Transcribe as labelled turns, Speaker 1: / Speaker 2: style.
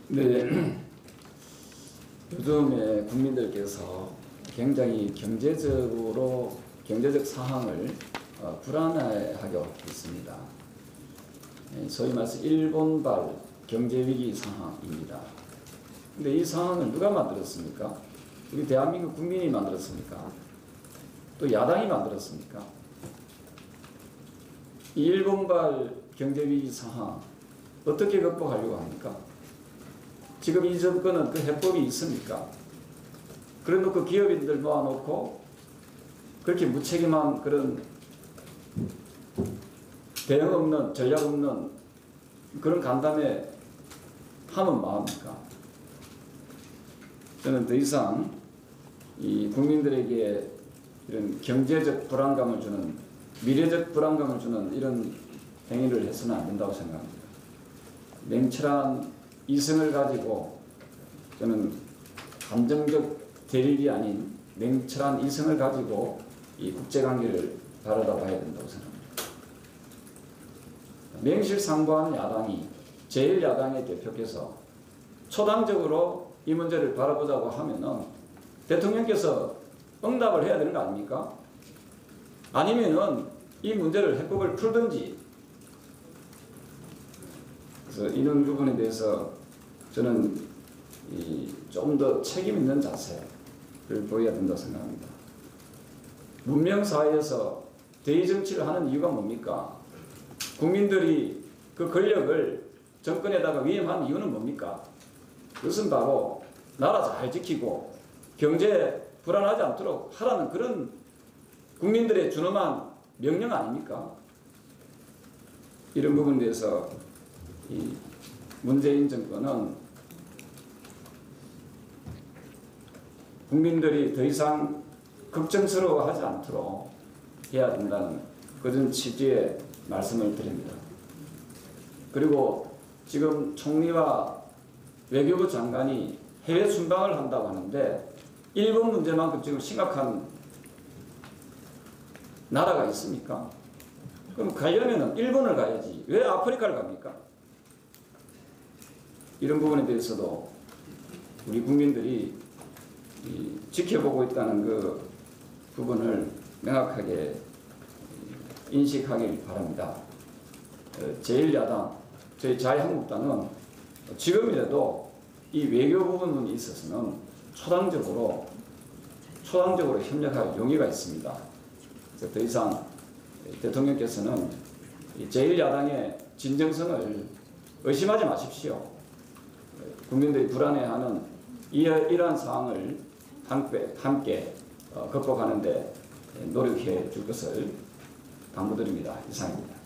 Speaker 1: 네, 요즘에 국민들께서 굉장히 경제적 상황을 불안해하고 있습니다. 소위 말해서 일본발 경제위기 상황입니다. 근데 이 상황을 누가 만들었습니까? 우리 대한민국 국민이 만들었습니까? 또 야당이 만들었습니까? 이 일본발 경제위기 상황 어떻게 극복하려고 합니까? 지금 이 정권은 그 해법이 있습니까? 그래 놓고 기업인들 모아놓고 그렇게 무책임한 그런 대응 없는, 전략 없는 그런 간담회 하면 뭐합니까? 저는 더 이상 이 국민들에게 이런 경제적 불안감을 주는, 미래적 불안감을 주는 이런 행위를 해서는 안 된다고 생각합니다. 냉철한 이성을 가지고 저는 감정적 대립이 아닌 냉철한 이성을 가지고 이 국제관계를 바라다 봐야 된다고 생각합니다. 명실상부한 야당이 제1야당의 대표께서 초당적으로 이 문제를 바라보자고 하면은 대통령께서 응답을 해야 되는 거 아닙니까? 아니면은 이 문제를 해법을 풀든지. 그래서 이런 부분에 대해서 저는 좀 더 책임 있는 자세를 보여야 된다고 생각합니다. 문명사회에서 대의정치를 하는 이유가 뭡니까? 국민들이 그 권력을 정권에다가 위임한 이유는 뭡니까? 그것은 바로 나라 잘 지키고 경제 불안하지 않도록 하라는 그런 국민들의 준엄한 명령 아닙니까? 이런 부분에 대해서 이 문재인 정권은 국민들이 더 이상 걱정스러워하지 않도록 해야 된다는 그런 취지의 말씀을 드립니다. 그리고 지금 총리와 외교부 장관이 해외 순방을 한다고 하는데 일본 문제만큼 지금 심각한 나라가 있습니까? 그럼 가려면 일본을 가야지 왜 아프리카를 갑니까? 이런 부분에 대해서도 우리 국민들이 지켜보고 있다는 그 부분을 명확하게 인식하길 바랍니다. 제1야당, 저희 자유한국당은 지금이라도 이 외교 부분에 있어서는 초당적으로 협력할 용의가 있습니다. 그래서 더 이상 대통령께서는 제1야당의 진정성을 의심하지 마십시오. 국민들이 불안해하는 이러한 상황을 함께 극복하는 데 노력해 줄 것을 당부드립니다. 이상입니다.